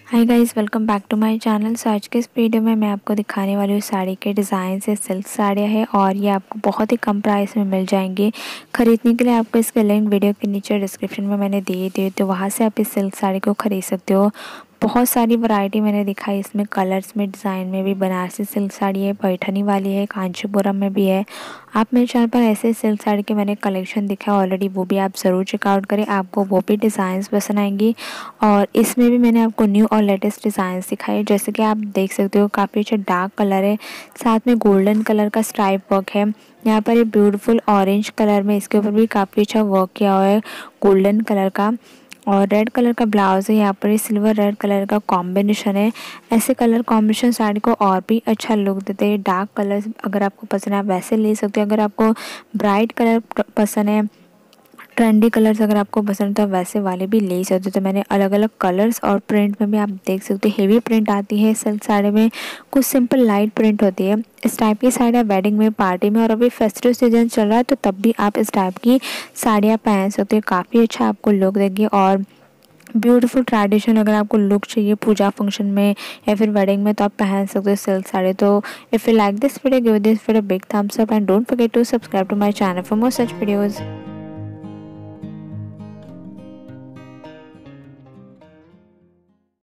Hi guys, welcome back to my channel. So आज के इस वीडियो में मैं आपको दिखाने वाली हूँ साड़ी के डिज़ाइन से। सिल्क साड़ियाँ हैं और ये आपको बहुत ही कम प्राइस में मिल जाएंगी। खरीदने के लिए आपको इसके लिंक वीडियो के नीचे डिस्क्रिप्शन में मैंने दिए थे, तो वहाँ से आप इस सिल्क साड़ी को ख़रीद सकते हो। बहुत सारी वैरायटी मैंने दिखाई इसमें, कलर्स में, डिज़ाइन में भी। बनारसी सिल्क साड़ी है, पैठनी वाली है, कांचीपुरम में भी है। आप मेरे चैनल पर ऐसे सिल्क साड़ी के मैंने कलेक्शन दिखा ऑलरेडी, वो भी आप ज़रूर चेकआउट करें, आपको वो भी डिज़ाइंस पसंद आएंगी। और इसमें भी मैंने आपको न्यू और लेटेस्ट डिज़ाइंस दिखाए, जैसे कि आप देख सकते हो काफ़ी अच्छा डार्क कलर है, साथ में गोल्डन कलर का स्ट्राइप वर्क है। यहाँ पर ये ब्यूटीफुल ऑरेंज कलर में इसके ऊपर भी काफ़ी अच्छा वर्क किया हुआ है गोल्डन कलर का। और रेड कलर का ब्लाउज़ है, यहाँ पर ये सिल्वर रेड कलर का कॉम्बिनेशन है। ऐसे कलर कॉम्बिनेशन साड़ी को और भी अच्छा लुक देते हैं। डार्क कलर अगर आपको पसंद है आप वैसे ले सकते हो, अगर आपको ब्राइट कलर पसंद है, ट्रेंडी कलर्स अगर आपको पसंद है तो वैसे वाले भी ले सकते हो। तो मैंने अलग अलग कलर्स और प्रिंट में भी आप देख सकते हो। हेवी प्रिंट आती है सिल्क साड़ी में, कुछ सिंपल लाइट प्रिंट होती है। इस टाइप की साड़ियाँ वेडिंग में, पार्टी में, और अभी फेस्टिव सीजन चल रहा है तो तब भी आप इस टाइप की साड़ियाँ पहन सकते हो। काफ़ी अच्छा आपको लुक देगी और ब्यूटीफुल ट्रेडिशन अगर आपको लुक चाहिए पूजा फंक्शन में या फिर वेडिंग में, तो आप पहन सकते हो सिल्क साड़ी। तो if you like this video, give this video big thumbs up and don't forget to subscribe to my channel for more such videos.